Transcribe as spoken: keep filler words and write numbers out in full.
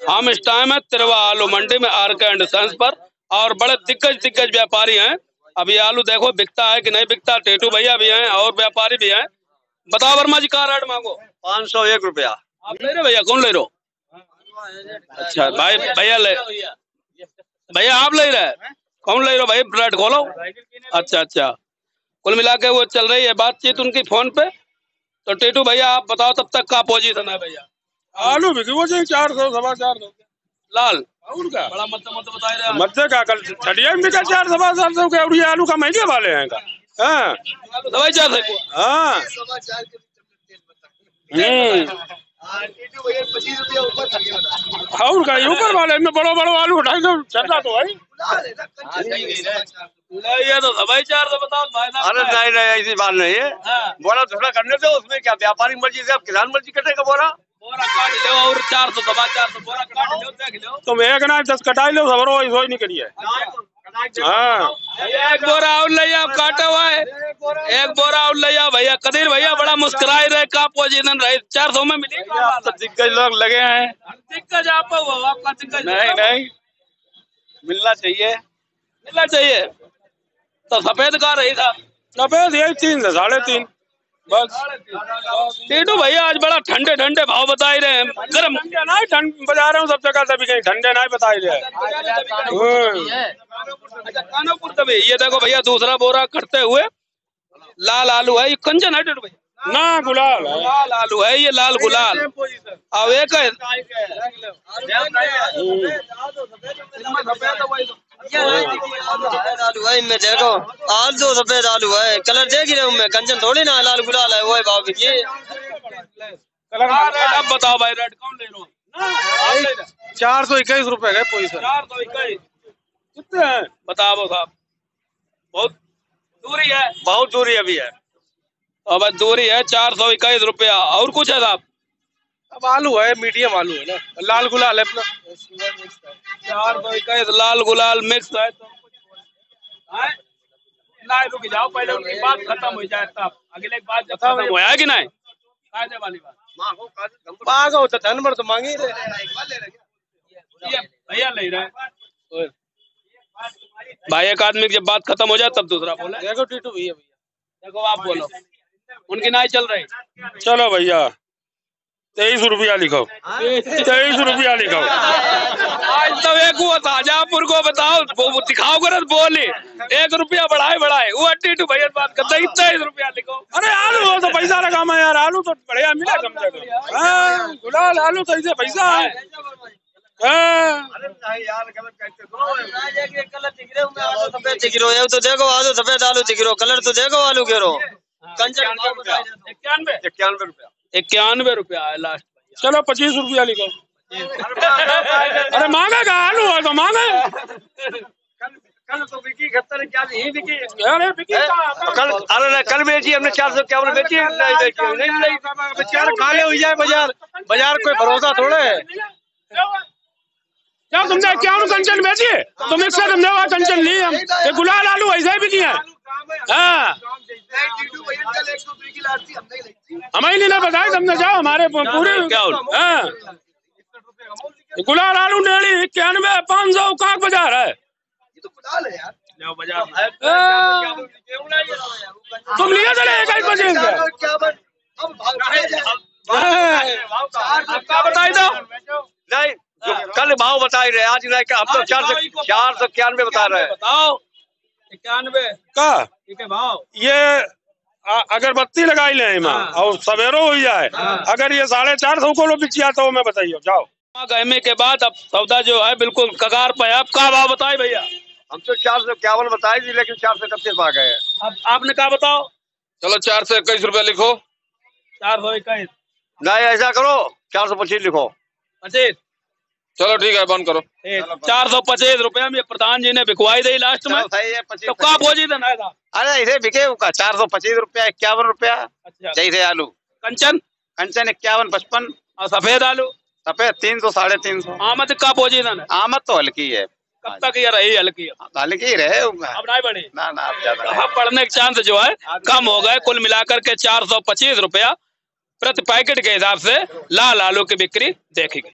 हम इस टाइम है तिरवा आलू मंडी में आर के एंड सन्स पर, और बड़े दिग्गज दिग्गज व्यापारी हैं। अभी आलू देखो बिकता है कि नहीं बिकता। टेटू भैया भी हैं और व्यापारी भी हैं। बताओ वर्मा जी का रेट मांगो। पाँच सौ एक रुपया। आप ले रहे भैया? कौन ले रहे हो? अच्छा भाई भैया ले भैया आप ले रहे हैं? कौन ले रहे हो भाई? रेट खोलो। अच्छा अच्छा, कुल मिला के वो चल रही है बातचीत उनकी फोन पे। तो टेटू भैया आप बताओ तब तक का पोजीशन है भैया? आलू बिकी वो चाहिए चार सौ सवा चार सौ लाल उनका बड़ा मत मत बता रहे मत का कल छठिया में बिका चार सवा चार सौ के। और ये आलू का महंगे वाले हैं का। हाँ दवाई चार सौ। हाँ और का ऊपर वाले में बड़ो बड़ो आलू ढाई सौ चल रहा तो भाई। ये तो दवाई चार सौ बताओ भाई। अरे नहीं नहीं ऐसी बात नहीं है। बोरा थोड़ा करने दो, उसमें क्या व्यापारी मर्जी से, अब किसान मर्जी कटेगा बोरा। बोरा काट लो और चार सौ दबा चार सौ बोरा काट लो देख लो। तुम एक ना दस कटाई लो सबरो वही नहीं करिए। हाँ एक बोरा और ले आओ काटा हुआ है। एक बोरा और ले आओ भैया। कदीर भैया बड़ा मुस्कुराए रहे का पोजीशन रहे चार सौ में मिली। दिग्गज लोग लगे हैं। दिक्कत आप आपका दिक्कत नहीं नहीं मिलना चाहिए मिलना चाहिए। तो सफेद का रही था सफेद यही तीन है साढ़े तीन बस। टेटू भैया आज बड़ा ठंडे ठंडे भाव बता ही रहे हैं। गर्म नहीं ठंड बजा रहा हूँ सब जगह, तभी कहीं ठंडे नहीं बता ही रहे। अच्छा कानोपुर तभी। ये देखो भैया दूसरा बोरा करते हुए लाल आलू है। ये कंचन है टेटू भैया ना गुलाल है। लाल आलू है ये, लाल गुलाल। अब एक है आलू है इनमें देखो, आलू दो सफेद आलू है। कलर देख रहे हूँ कंचन थोड़ी ना लाल गुलाल है। वो है भाव ये अब बताओ भाई रेट कौन ले रहे हो? चार सौ इक्कीस रुपए है पोजीशन। चार सौ इक्कीस कितने हैं बताओ साहब? बहुत दूरी है। बहुत दूरी अभी है। अब दूरी है चार सौ इक्कीस रुपया। और कुछ है साहब? अब आलू है मीडियम आलू है ना, लाल गुलाल है अपना। चार सौ इक्कीस लाल गुलाल मिक्स है। तो नहीं रुक जाओ पहले उनकी बात खत्म हो जाए तब अगले बात जब खत्म हो है कि नहीं कायदे वाली बात। मांगो तो धन भर तो मांगे भैया ले रहे भाई। एक आदमी की जब बात खत्म हो जाए तब दूसरा बोले। देखो टीटू भैया भैया देखो आप बोलो उनकी नहीं चल रही। चलो भैया तेईस रुपया लिखो। तेईस रुपया लिखो। आज तो एक वो ताजापुर को बताओ दिखाओ कर बोली एक रुपया बढ़ाए बढ़ाए वो टीटू भैया बात करते तेईस रुपया लिखो। अरे आलू हो तो पैसा लगामा यार। आलू तो बढ़िया मिला कम से कम। हाँ गुलाल आलू तो ऐसे पैसा है। तो देखो आलू सफेद आलू दिख रहा कलर तो देखो आलू के रो कंचन इक्यानवे इक्यानवे रुपया। इक्यानवे रुपया है लास्ट। चलो पच्चीस रुपया लिखो। अरे मांगे का आलू है तो मांगे। कल तो बिकी इकहत्तर क्या नहीं बिकी। अरे बिकी कल अरे कल बेची हमने चार सौ इक्यावन बेची नहीं बेची नहीं नहीं बेचारे खाले हो जाए बाजार। बाजार कोई भरोसा थोड़े है। क्या तुमने इक्यावन कंचन बेची? तुम इससे तुमने वहाँ कंचन ली हम। ये गुलाल आलू ऐसे ही बिकी है। हाँ हमें नहीं ना बताया तुमने। जाओ हमारे पूरे हाँ गुलाल आलू डेढ़ी इक्यानवे पाँच सौ का बाजार है। तुम लिए चले एक ही बजे बताई दो। नहीं कल भाव बता ही रहे आज नहीं। अब तो चार सौ चार सौ इक्यानवे बता रहे हैं। बताओ इक्यानवे का ठीक है भाव। ये अगरबत्ती लगाई ले और सवेरो हो जाए। अगर ये साढ़े चार सौ को लो बिचिया तो मैं बताइए जाओ। गहमे के बाद अब सौदा जो है बिल्कुल कगार पे। आप का भाव बताए भैया? हम तो चार सौ इक्यावन बताए थी लेकिन चार सौ इकतीस आ गए। अब आपने कहा बताओ? चलो चार सौ इक्कीस रुपया लिखो। चार सौ इक्कीस नहीं ऐसा करो चार सौ पच्चीस लिखो। पच्चीस चलो ठीक है बंद करो। चार सौ पच्चीस रुपया में प्रधान जी ने बिकवाई दी लास्ट में। तो का बोझी देना था? अरे ऐसे बिके चार सौ पच्चीस रुपया इक्यावन रुपया। अच्छा जैसे आलू कंचन कंचन इक्यावन पचपन और सफेद आलू सफेद तीन सौ साढ़े तीन सौ। आमद का बोझी देना? आमद तो हल्की है। कब तक ये रही हल्की? हल्की रहे अब नहीं बढ़ी ना ना अब ज्यादा पड़ने के चांस जो है कम हो गए। कुल मिलाकर के चार सौ पच्चीस रुपया प्रति पैकेट के हिसाब से लाल आलू की बिक्री देखी गई।